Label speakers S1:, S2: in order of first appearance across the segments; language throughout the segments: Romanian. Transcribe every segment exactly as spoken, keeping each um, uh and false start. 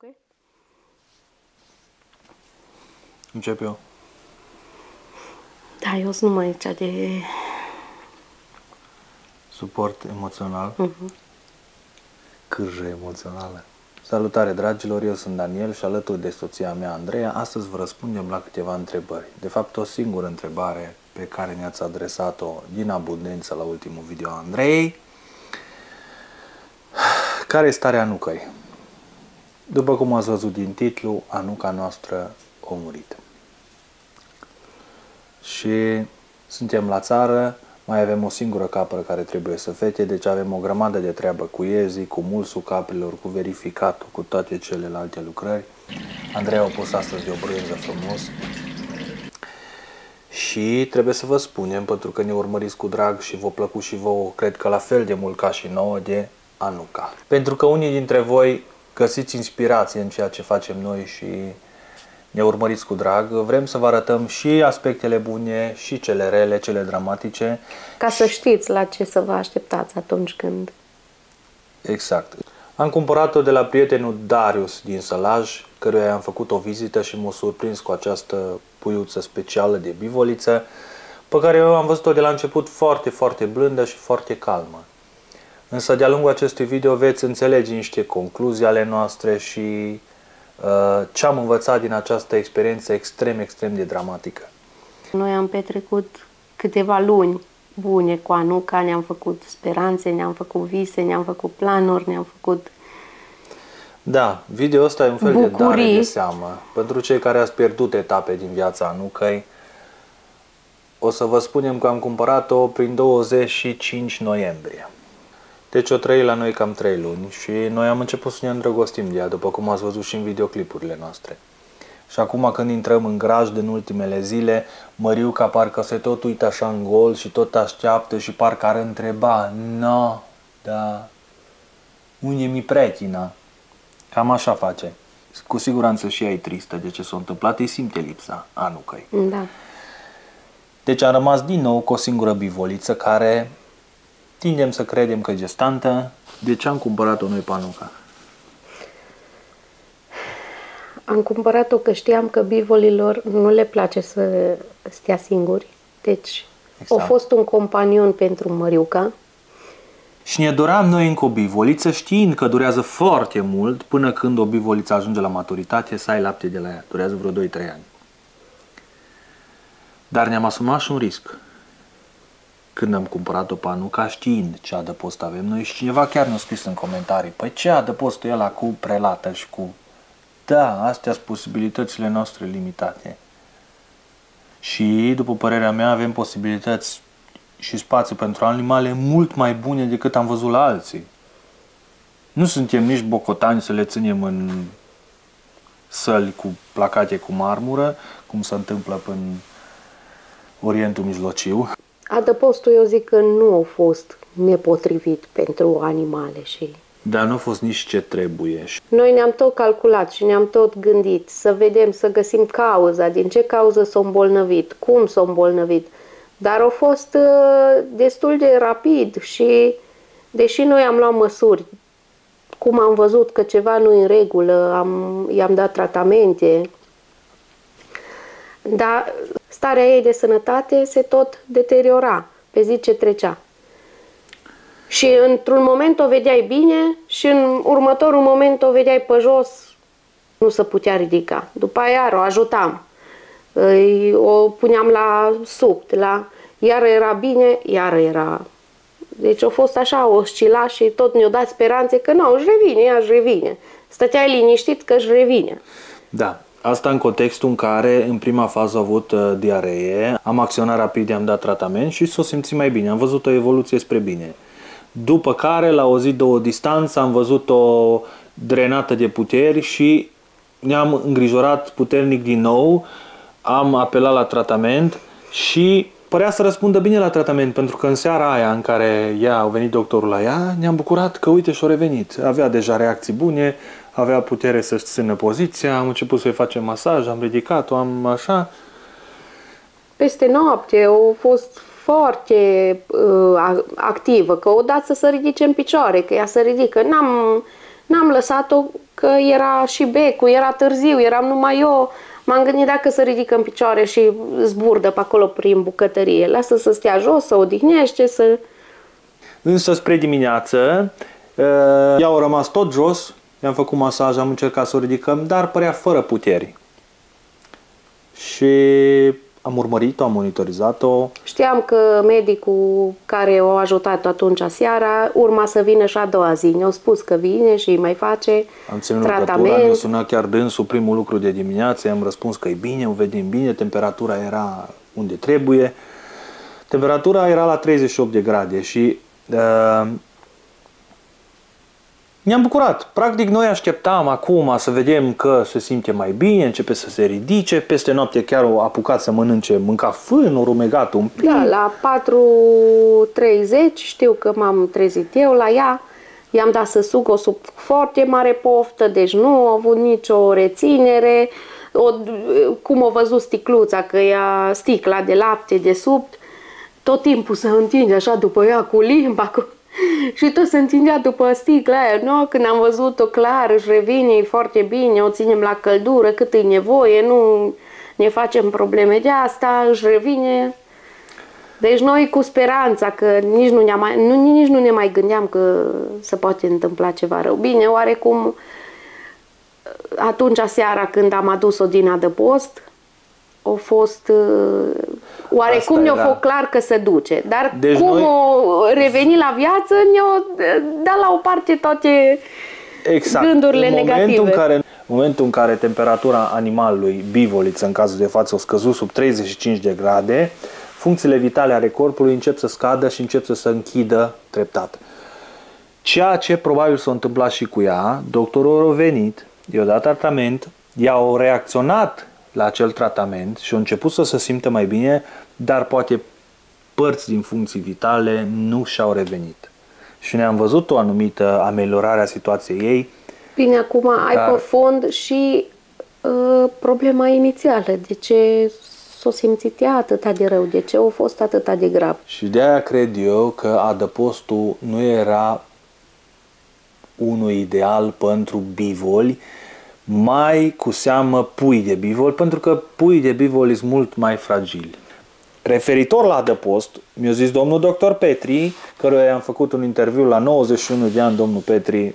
S1: Ok?
S2: Încep eu.
S1: Da, eu sunt numai aici de...
S2: Suport emoțional.
S1: Uh-huh.
S2: Cârjă emoțională. Salutare, dragilor, eu sunt Daniel și alături de soția mea, Andreea, astăzi vă răspundem la câteva întrebări. De fapt, o singură întrebare pe care ne-ați adresat-o din abundență la ultimul video a Andreei. Care este starea Anucăi? După cum ați văzut din titlu, Anuca noastră a murit. Și suntem la țară, mai avem o singură capră care trebuie să fete, deci avem o grămadă de treabă cu iezii, cu mulsul caprelor, cu verificatul, cu toate celelalte lucrări. Andreea a pus astăzi de o brânză frumos. Și trebuie să vă spunem, pentru că ne urmăriți cu drag și vă plăcut și vouă, cred că la fel de mult ca și nouă, de Anuca. Pentru că unii dintre voi găsiți inspirație în ceea ce facem noi și ne urmăriți cu drag, vrem să vă arătăm și aspectele bune și cele rele, cele dramatice.
S1: Ca să știți la ce să vă așteptați atunci când...
S2: Exact. Am cumpărat-o de la prietenul Darius din Sălaj, căruia am făcut o vizită și m-a surprins cu această puiuță specială de bivoliță, pe care eu am văzut-o de la început foarte, foarte blândă și foarte calmă. Însă de-a lungul acestui video veți înțelege niște concluzii ale noastre și uh, ce am învățat din această experiență extrem, extrem de dramatică.
S1: Noi am petrecut câteva luni bune cu Anuca, ne-am făcut speranțe, ne-am făcut vise, ne-am făcut planuri, ne-am făcut...
S2: Da, video ăsta e un fel
S1: bucurii.
S2: de dare de seamă. Pentru cei care ați pierdut etape din viața Anucăi, o să vă spunem că am cumpărat-o prin douăzeci și cinci noiembrie. Deci o trăi la noi cam trei luni și noi am început să ne îndrăgostim de ea, după cum ați văzut și în videoclipurile noastre. Și acum când intrăm în grajd în ultimele zile, Măriuca parcă se tot uită așa în gol și tot așteaptă și parcă ar întreba: no, da, unde mi pretina? Cam așa face. Cu siguranță și ea e tristă de ce s-a întâmplat, îi simte lipsa Anucăi.
S1: Da.
S2: Deci am rămas din nou cu o singură bivoliță care tindem să credem că e gestantă. De ce am cumpărat-o noi pe Anuca?
S1: Am cumpărat-o că știam că bivolilor nu le place să stea singuri. Deci exact. A fost un companion pentru Măriuca.
S2: Și ne doream noi încă o bivoliță, știind că durează foarte mult până când o bivoliță ajunge la maturitate să ai lapte de la ea. Durează vreo doi trei ani. Dar ne-am asumat și un risc. Când am cumpărat-o pe Anuca, știind ce adăpost avem noi, și cineva chiar ne-a scris în comentarii: păi ce adăpostul ăla cu prelată și cu... Da, astea sunt posibilitățile noastre limitate. Și, după părerea mea, avem posibilități și spațiu pentru animale mult mai bune decât am văzut la alții. Nu suntem nici bocotani să le ținem în săli cu placate cu marmură, cum se întâmplă în Orientul Mijlociu.
S1: Adăpostul, eu zic că nu a fost nepotrivit pentru animale și...
S2: Dar nu a fost nici ce trebuie.
S1: Noi ne-am tot calculat și ne-am tot gândit să vedem, să găsim cauza, din ce cauză s-a îmbolnăvit, cum s-a îmbolnăvit. Dar a fost uh, destul de rapid și, deși noi am luat măsuri, cum am văzut că ceva nu e în regulă, am, i-am dat tratamente, dar starea ei de sănătate se tot deteriora pe zi ce trecea. Și într-un moment o vedeai bine și în următorul moment o vedeai pe jos, nu se putea ridica. După aia o ajutam, o puneam la subt, la... iar era bine, iar era... Deci a fost așa, oscila și tot ne-o dat speranțe că nu, își revine, ea își revine. Stăteai liniștit că își revine.
S2: Da. Asta în contextul în care în prima fază a avut uh, diaree, am acționat rapid, i-am dat tratament și s-o simțit mai bine. Am văzut o evoluție spre bine. După care, la o zi, două distanță, am văzut-o drenată de puteri și ne-am îngrijorat puternic din nou. Am apelat la tratament și părea să răspundă bine la tratament, pentru că în seara aia în care ea a venit doctorul la ea, ne-am bucurat că, uite, și-a revenit. Avea deja reacții bune, avea putere să-și țină poziția, am început să-i facem masaj, am ridicat-o, am așa.
S1: Peste noapte a fost foarte uh, activă, că o dat să se ridice în picioare, că ea se ridică. N-am, N-am lăsat-o că era și becul, era târziu, eram numai eu. M-am gândit dacă să ridică în picioare și zburdă pe acolo prin bucătărie. Lasă să stea jos, să odihnește, să...
S2: Însă spre dimineață, ea au rămas tot jos, i-am făcut masaj, am încercat să o ridicăm, dar părea fără puteri. Și am urmărit-o, am monitorizat-o.
S1: Știam că medicul care o ajutat atunci seara urma să vină și a doua zi. Ne-au spus că vine și mai face
S2: am ținut
S1: tratament.
S2: legătura, ne-a sunat chiar dânsul primul lucru de dimineață, i-am răspuns că e bine, o vedem bine, temperatura era unde trebuie. Temperatura era la treizeci și opt de grade și uh, ne-am bucurat. Practic noi așteptam acum să vedem că se simte mai bine, începe să se ridice, peste noapte chiar a apucat să mănânce, mânca fân, o rumegat un pic.
S1: Da, la patru treizeci știu că m-am trezit eu la ea, i-am dat să sug o sub foarte mare poftă, deci nu a avut nicio reținere, o, cum a văzut sticluța, că ea sticla de lapte de sub, tot timpul se întinde așa după ea cu limba, cu... și tot se întindea după sticla aia, nu? Când am văzut-o clar, își revine, e foarte bine, o ținem la căldură, cât e nevoie, nu ne facem probleme de asta, își revine. Deci noi cu speranța că nici nu, ne mai, nu, nici nu ne mai gândeam că se poate întâmpla ceva rău. Bine, oarecum atunci seara când am adus-o din adăpost, a fost oarecum ne-a fost clar că se duce, dar deci cum noi... o reveni la viață ne-a dat la o parte toate exact. Gândurile
S2: în
S1: negative.
S2: Momentul în, care, în momentul în care temperatura animalului bivoliță, în cazul de față, a scăzut sub treizeci și cinci de grade, funcțiile vitale ale corpului încep să scadă și încep să se închidă treptat. Ceea ce probabil s-a întâmplat și cu ea, doctorul a venit, i-a dat tratament, i-a reacționat la acel tratament și a început să se simtă mai bine, dar poate părți din funcții vitale nu și-au revenit. Și ne-am văzut o anumită ameliorare a situației ei.
S1: Bine, acum ai dar... pe fond și uh, problema inițială. De ce s-o simțit ea atâta de rău? De ce a fost atâta de grav?
S2: Și de aia cred eu că adăpostul nu era unul ideal pentru bivoli, mai cu seamă pui de bivol, pentru că pui de bivol sunt mult mai fragili. Referitor la adăpost, mi-a zis domnul doctor Petri, căruia i-am făcut un interviu la nouăzeci și unu de ani, domnul Petri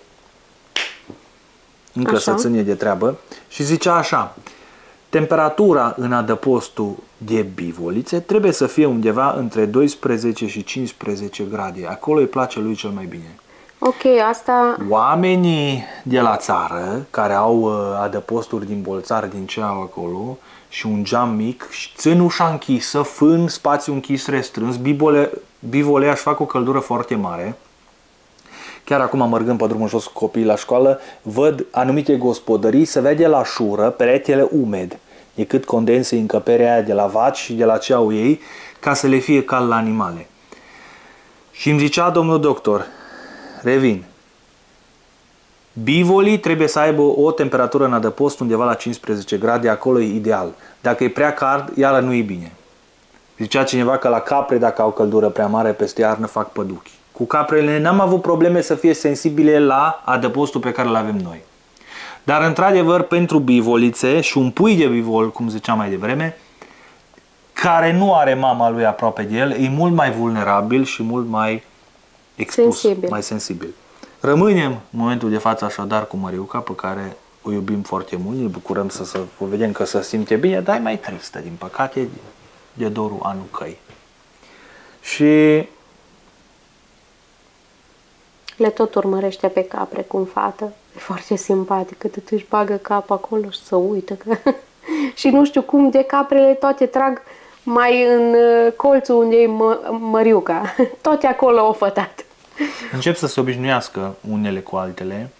S2: încă așa. Se ține de treabă, și zicea așa: temperatura în adăpostul de bivolițe trebuie să fie undeva între doisprezece și cincisprezece grade. Acolo îi place lui cel mai bine.
S1: Ok, asta...
S2: Oamenii de la țară, care au adăposturi din bolțar, din ce au acolo, și un geam mic, țin ușa închisă, fân, spațiu închis restrâns, bivole, bivolea își fac o căldură foarte mare. Chiar acum, mergând pe drumul jos cu copiii la școală, văd anumite gospodării, se vede la șură peretele umed, decât condense încăperea aia de la vaci și de la ce au ei, ca să le fie cald la animale. Și îmi zicea domnul doctor, revin, bivolii trebuie să aibă o temperatură în adăpost undeva la cincisprezece grade, acolo e ideal. Dacă e prea cald, iară nu e bine. Zicea cineva că la capre, dacă au căldură prea mare peste iarnă, fac păduchi. Cu caprele n-am avut probleme să fie sensibile la adăpostul pe care îl avem noi. Dar într-adevăr, pentru bivolițe și un pui de bivol, cum ziceam mai devreme, care nu are mama lui aproape de el, e mult mai vulnerabil și mult mai expus,
S1: sensibil.
S2: mai sensibil. Rămânem în momentul de față așadar cu Măriuca, pe care o iubim foarte mult, ne bucurăm să, să o vedem că se simte bine, dar e mai tristă, din păcate, de dorul Anucăi. Și
S1: le tot urmărește pe capre cum fată, e foarte simpatic, cât își bagă capul acolo și să uită. Că... și nu știu cum de caprele toate trag mai în colțul unde e mă, Măriuca, toate acolo o fătat.
S2: Încep să se obișnuiască unele cu altele,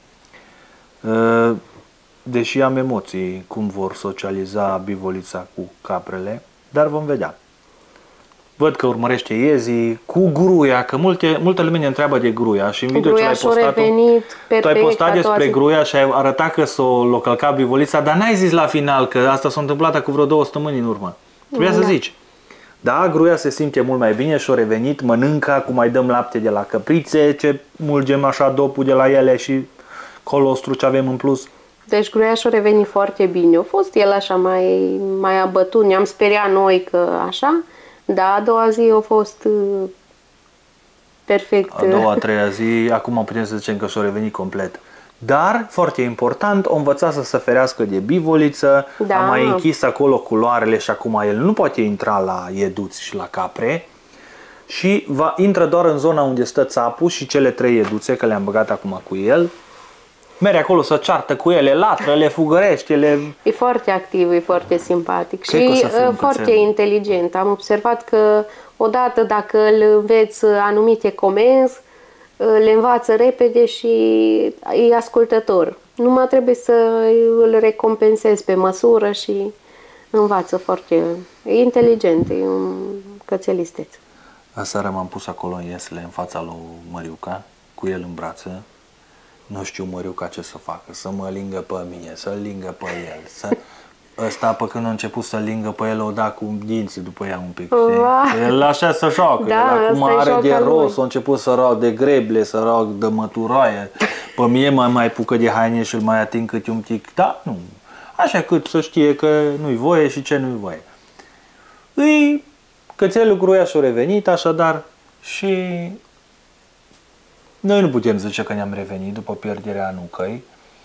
S2: deși am emoții cum vor socializa bivolița cu caprele, dar vom vedea. Văd că urmărește iezii cu gruia, că multe, multe lume ne întreabă de gruia și în video ce l-ai postat, tu ai postat despre gruia și ai arătat că s-o locălca bivolița, dar n-ai zis la final că asta s-a întâmplat cu vreo două săptămâni în urmă. Trebuia da. să zici. Da, gruia se simte mult mai bine și-a revenit, mănâncă, cum mai dăm lapte de la căprițe, ce mulgem așa dopul de la ele și colostru ce avem în plus.
S1: Deci Gruiașul a revenit foarte bine. A fost el așa mai, mai abătut, ne-am speriat noi că așa, dar a doua zi a fost uh, perfect.
S2: A doua, a treia zi, acum putem să zicem că și-a revenit complet. Dar, foarte important, o învăța să se ferească de bivoliță,
S1: Da.
S2: a mai închis acolo culoarele și acum el nu poate intra la ieduți și la capre și va intră doar în zona unde stă țapul și cele trei ieduțe, că le-am băgat acum cu el. Merge acolo să ceartă cu ele, latră, le fugărește, le...
S1: E foarte activ, e foarte simpatic
S2: Cred că o
S1: și
S2: să fie un
S1: foarte
S2: cățel.
S1: inteligent. Am observat că odată dacă îl înveți anumite comenzi, le învață repede și e ascultător. Numai trebuie să îl recompensezi pe măsură și învață foarte... E inteligent, e un cățelisteț.
S2: Aseară m-am pus acolo în iesle, în fața lui Măriuca, cu el în brațe. Nu știu Măriuca ce să facă, să mă lingă pe mine, să-l lingă pe el. Să... Ăsta, pe când a început să-l lingă pe el, o da cu dinții după ea un pic. Știi? El așa să joacă,
S1: Da,
S2: el acum
S1: asta e
S2: are de
S1: joaca lui.
S2: rost, a început să rog de greble, să rog de măturaie. Pe mie mai mai pucă de haine și îl mai ating câte un tic. Da, nu. Așa cât să știe că nu-i voie și ce nu-i voie. Îi cățelul Gruiașul a revenit, așadar, și noi nu putem zice că ne-am revenit după pierderea Anucăi.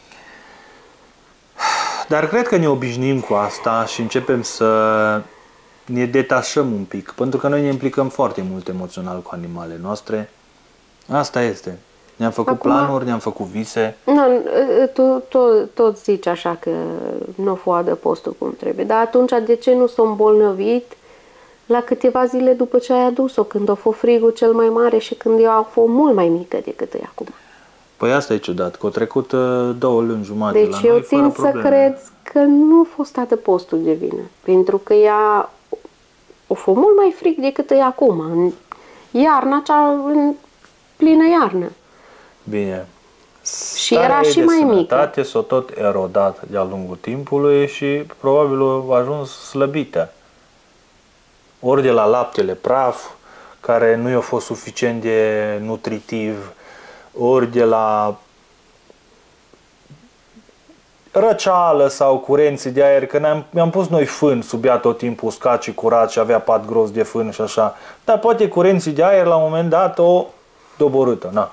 S2: Dar cred că ne obișnim cu asta și începem să ne detașăm un pic, pentru că noi ne implicăm foarte mult emoțional cu animalele noastre. Asta este. Ne-am făcut
S1: Acum-
S2: planuri, ne-am făcut vise.
S1: Nu, tu tot, tot zici așa că nu o foadă postul cum trebuie, dar atunci de ce nu s-a îmbolnăvit la câteva zile după ce ai adus-o, când a fost frigul cel mai mare și când ea a fost mult mai mică decât e acum?
S2: Păi asta e ciudat, că au trecut uh, două luni jumate
S1: Deci
S2: la
S1: eu
S2: noi fără
S1: tind să
S2: probleme.
S1: cred că nu a fost adăpostul de vină, pentru că ea a fost mult mai frig decât e acum, în iarna cea, în plină iarnă.
S2: Bine.
S1: Și era și mai mică.
S2: mică. S-a tot erodat de-a lungul timpului și probabil a ajuns slăbită. Ori de la laptele praf, care nu i-a fost suficient de nutritiv, ori de la răceală sau curenții de aer, că ne-am, mi-am pus noi fân sub ea tot timpul, uscat și curat și avea pat gros de fân și așa. Dar poate curenții de aer la un moment dat o doborâtă, na.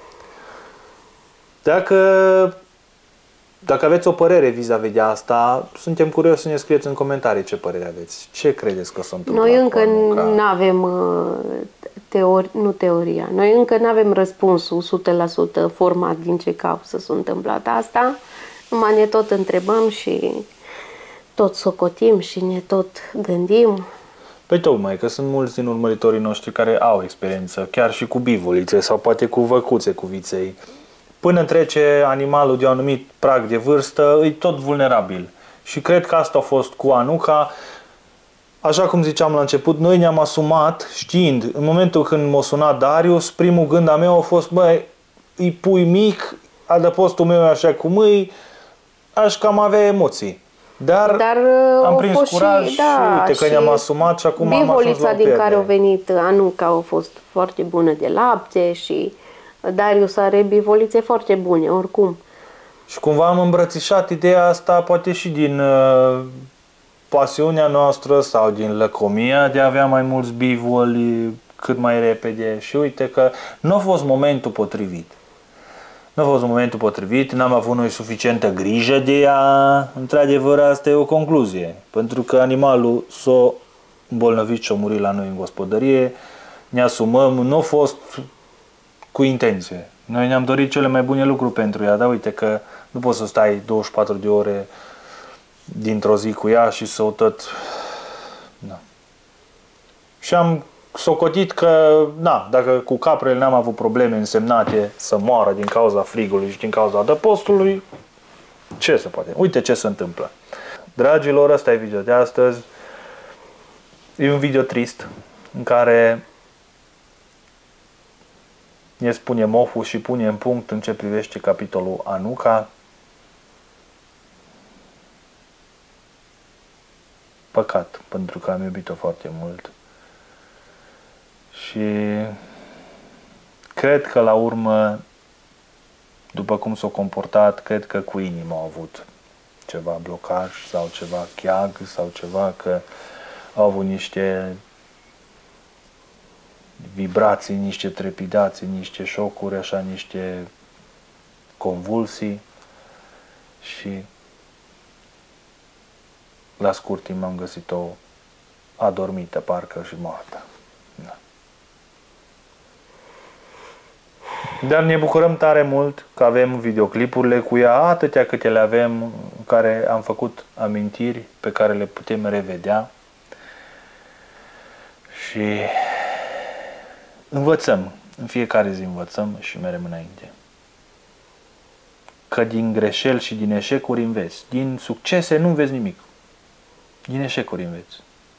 S2: Dacă, dacă aveți o părere vis-a-vis de asta, suntem curioși să ne scrieți în comentarii ce părere aveți. Ce credeți că s-a întâmplat
S1: Noi
S2: cu
S1: încă
S2: Anuca?
S1: nu avem teori, nu teoria, noi încă nu avem răspunsul o sută la sută format din ce cauză s-a întâmplat asta. Numai ne tot întrebăm și tot socotim și ne tot gândim.
S2: Păi tocmai, că sunt mulți din urmăritorii noștri care au experiență, chiar și cu bivolițe sau poate cu văcuțe, cu viței. Până trece animalul de un anumit prag de vârstă, e tot vulnerabil. Și cred că asta a fost cu Anuca. Așa cum ziceam la început, noi ne-am asumat știind, în momentul când m-a sunat Darius, primul gând a meu a fost, băi, îi pui mic, adăpostul meu e așa cum îi, aș cam avea emoții. Dar,
S1: Dar
S2: am
S1: au
S2: prins
S1: fost
S2: curaj
S1: și,
S2: și,
S1: da,
S2: uite că
S1: și
S2: ne-am asumat și acum am ajuns la
S1: bivolița
S2: o
S1: din care a
S2: pierdere.
S1: venit Anuca a fost foarte bună de lapte și Darius are bivolițe foarte bune, oricum.
S2: Și cumva am îmbrățișat ideea asta, poate și din uh, pasiunea noastră sau din lăcomia de a avea mai mulți bivoli cât mai repede. Și uite că nu a fost momentul potrivit. Nu a fost momentul potrivit, n-am avut noi suficientă grijă de ea. Într-adevăr, asta e o concluzie. Pentru că animalul s-a îmbolnăvit și a murit la noi în gospodărie. Ne asumăm, nu a fost cu intenție. Noi ne-am dorit cele mai bune lucruri pentru ea, dar uite că nu poți să stai douăzeci și patru de ore dintr-o zi cu ea și să o tot... Da. Și am socotit că, na, dacă cu caprele n-am avut probleme însemnate să moară din cauza frigului și din cauza adăpostului, ce se poate? Uite ce se întâmplă. Dragilor, ăsta e video de astăzi. E un video trist în care ne spune Mofu și pune în punct în ce privește capitolul Anuca. Păcat, pentru că am iubit-o foarte mult. Și cred că la urmă după cum s-au comportat, cred că cu inima au avut ceva blocaj sau ceva cheag sau ceva, că au avut niște vibrații, niște trepidații, niște șocuri, așa, niște convulsii și la scurt timp am găsit-o adormită, parcă, și moartă. Da. Dar ne bucurăm tare mult că avem videoclipurile cu ea, atâtea câte le avem, în care am făcut amintiri pe care le putem revedea și învățăm, în fiecare zi învățăm și merem înainte. Că din greșeli și din eșecuri înveți, din succese nu înveți nimic, din eșecuri înveți.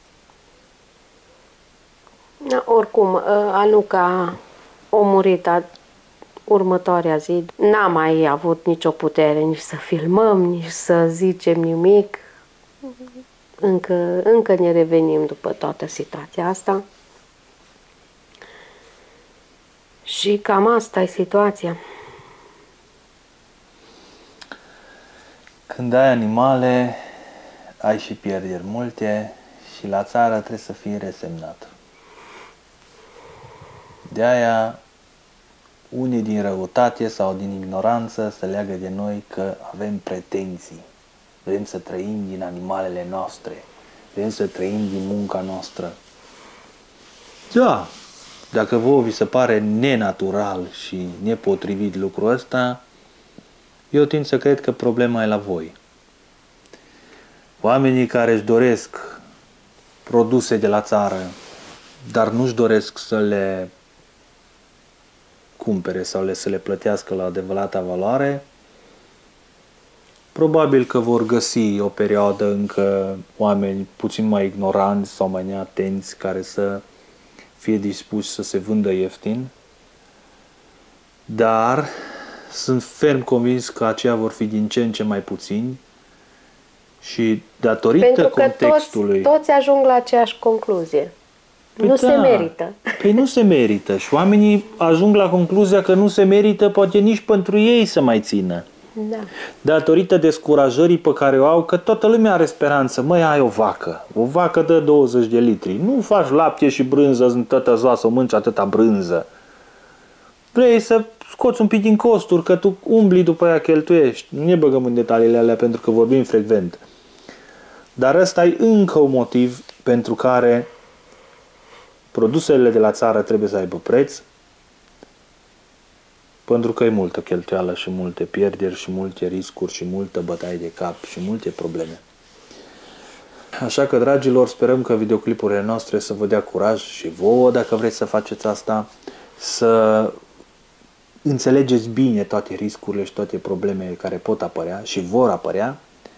S1: Da, oricum, Anuca a murit a următoarea zi. N-am mai avut nicio putere nici să filmăm, nici să zicem nimic. Încă, încă ne revenim după toată situația asta. Și cam asta e situația.
S2: Când ai animale, ai și pierderi multe și la țară trebuie să fii resemnat. De aia, unii din răutate sau din ignoranță se leagă de noi că avem pretenții. Vrem să trăim din animalele noastre. Vrem să trăim din munca noastră. Da, dacă vouă vi se pare nenatural și nepotrivit lucrul ăsta, eu tind să cred că problema e la voi. Oamenii care își doresc produse de la țară, dar nu-și doresc să le cumpere sau le, să le plătească la adevărata valoare, probabil că vor găsi o perioadă încă oameni puțin mai ignoranți sau mai neatenți care să fie dispuși să se vândă ieftin, dar sunt ferm convins că aceia vor fi din ce în ce mai puțini și datorită
S1: Pentru că
S2: contextului...
S1: toți, toți ajung la aceeași concluzie. Păi nu da, se merită.
S2: Păi nu se merită și oamenii ajung la concluzia că nu se merită poate nici pentru ei să mai țină.
S1: Da.
S2: Datorită descurajării pe care o au, că toată lumea are speranță. Măi, ai o vacă. O vacă dă douăzeci de litri. Nu faci lapte și brânză în toată ziua să mânci atâta brânză. Vrei să scoți un pic din costuri, că tu umbli după aia, cheltuiești. Nu ne băgăm în detaliile alea pentru că vorbim frecvent. Dar ăsta e încă un motiv pentru care produsele de la țară trebuie să aibă preț, pentru că e multă cheltuială și multe pierderi și multe riscuri și multă bătaie de cap și multe probleme. Așa că, dragilor, sperăm că videoclipurile noastre să vă dea curaj și vouă, dacă vreți să faceți asta, să înțelegeți bine toate riscurile și toate problemele care pot apărea și vor apărea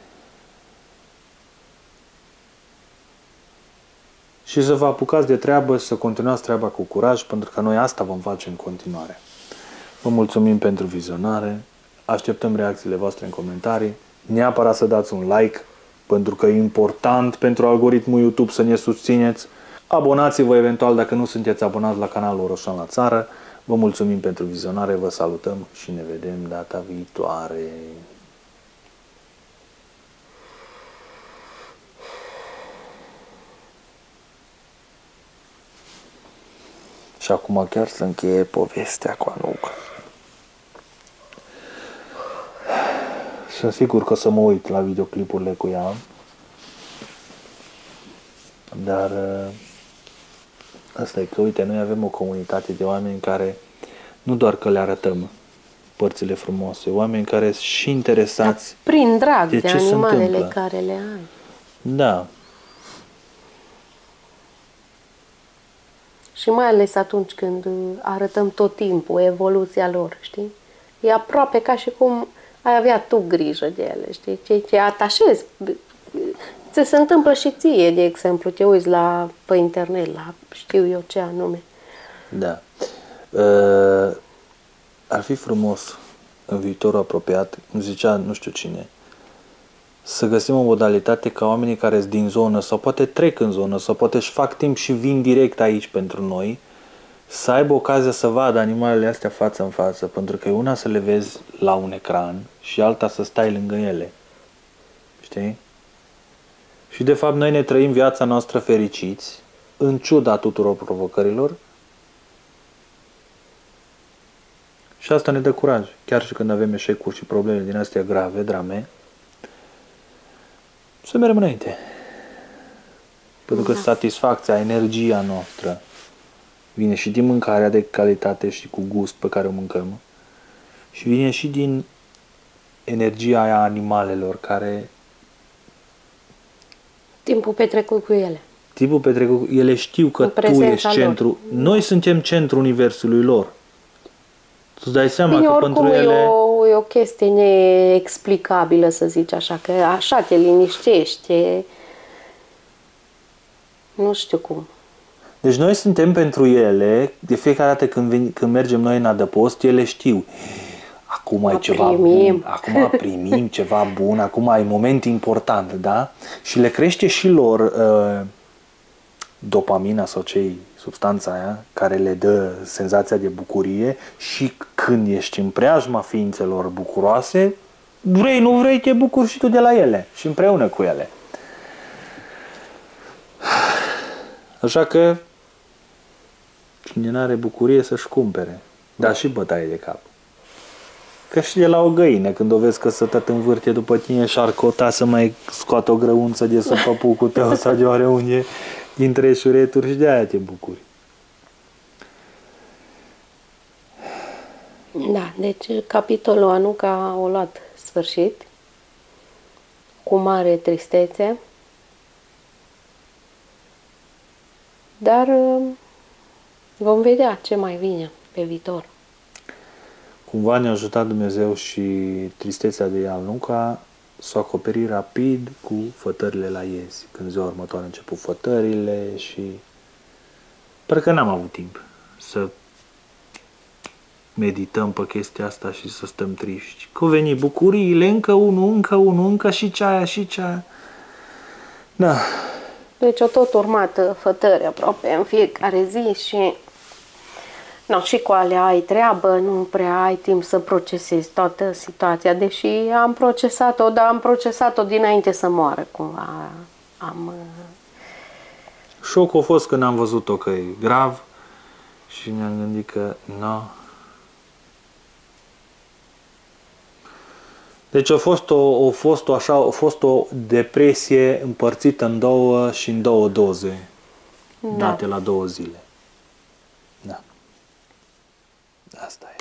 S2: și să vă apucați de treabă, să continuați treaba cu curaj, pentru că noi asta vom face în continuare. Vă mulțumim pentru vizionare, așteptăm reacțiile voastre în comentarii, neapărat să dați un like, pentru că e important pentru algoritmul YouTube să ne susțineți. Abonați-vă eventual dacă nu sunteți abonați la canalul Roșan la Țară. Vă mulțumim pentru vizionare, vă salutăm și ne vedem data viitoare. Și acum chiar să încheie povestea cu Anuca. Sunt sigur că o să mă uit la videoclipurile cu ea, dar asta e că, uite, noi avem o comunitate de oameni care nu doar că le arătăm părțile frumoase, oameni care sunt și interesați
S1: da, prin drag
S2: de,
S1: de
S2: ce
S1: animalele
S2: se întâmplă.
S1: Care le ai.
S2: Da.
S1: Și mai ales atunci când arătăm tot timpul evoluția lor, știi? E aproape ca și cum ai avea tu grijă de ele, știi? Ce, ce atașezi. Ți se întâmplă și ție, de exemplu, te uiți la, pe internet, la știu eu ce anume.
S2: Da. Uh, ar fi frumos în viitorul apropiat, îmi zicea nu știu cine, să găsim o modalitate ca oamenii care sunt din zonă sau poate trec în zonă sau poate își fac timp și vin direct aici pentru noi, să aibă ocazia să vadă animalele astea față în față, pentru că e una să le vezi la un ecran și alta să stai lângă ele. Știi? Și de fapt noi ne trăim viața noastră fericiți, în ciuda tuturor provocărilor, și asta ne dă curaj, chiar și când avem eșecuri și probleme din astea grave, drame, să mergem înainte. Pentru că da. Satisfacția, energia noastră vine și din mâncarea de calitate și cu gust pe care o mâncăm și vine și din energia aia animalelor care...
S1: Timpul petrecut cu ele.
S2: Timpul petrecut cu ele știu că tu ești centru. Lor. Noi suntem centrul universului lor. Tu-ți dai seama
S1: Bine,
S2: că pentru ele...
S1: E o, e o chestie neexplicabilă, să zici așa, că așa te liniștește. Nu știu cum.
S2: Deci noi suntem pentru ele, de fiecare dată când, vin, când mergem noi în adăpost, ele știu. Acum ai ceva
S1: primim.
S2: bun, acum primim ceva bun, acum ai moment important, da? Și le crește și lor uh, dopamina sau cei substanța aia care le dă senzația de bucurie și când ești în preajma ființelor bucuroase, vrei, nu vrei, te bucuri și tu de la ele și împreună cu ele. Așa că cine n-are bucurie să-și cumpere, dar și bătaie de cap. Că și de la o găină, când o vezi că să tot învârte după tine și ar cota să mai scoată o grăunță de să păpucul tău sau de oareunde dintre șureturi și de aia te bucuri.
S1: Da, deci capitolul Anuca a luat sfârșit cu mare tristețe, dar vom vedea ce mai vine pe viitor.
S2: Cumva ne-a ajutat Dumnezeu și tristețea de Anuca să o acoperi rapid cu fătările la iezi. Când ziua următoare a început fătările și parcă n-am avut timp să medităm pe chestia asta și să stăm triști. Că au venit bucuriile, încă unul, încă unul, încă și ceaia, și ceaia. Da.
S1: Deci au tot urmat fătări aproape în fiecare zi și no, și cu alea ai treabă, nu prea ai timp să procesezi toată situația, deși am procesat-o, dar am procesat-o dinainte să moară cumva. Am...
S2: Șocul a fost când am văzut-o că e grav și ne-am gândit că nu. Deci a fost o, a fost o, așa, a fost o depresie împărțită în două și în două doze, da. Date la două zile. Da. Asta e.